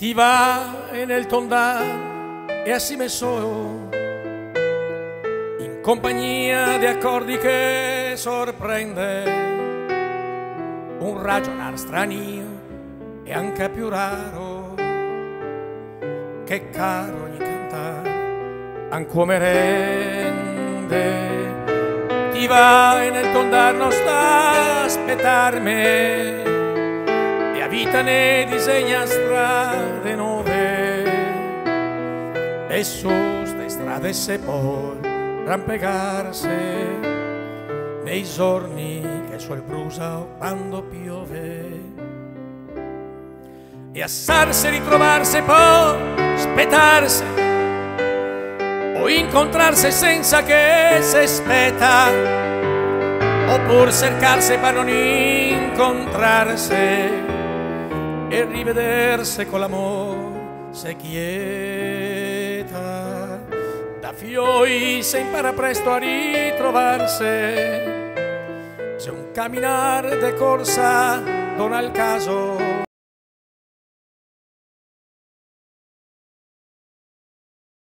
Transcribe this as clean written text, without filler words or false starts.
ti va nel tondar e assieme solo in compagnia di accordi che sorprende un ragionar stranio e anche più raro che caro ogni cantar ancome rende. Ti va nel tondar non sta aspettarmi e a vita ne disegna strade nuove e su ste strade se può rampegarsi nei giorni che sul brusa o quando piove e assarsi ritrovarsi può aspettarsi o incontrarsi senza che si aspetta oppure cercarsi per non incontrarsi e rivedersi con l'amore se quieta. Da fioi si impara presto a ritrovarsi, c'è un camminare de corsa non al caso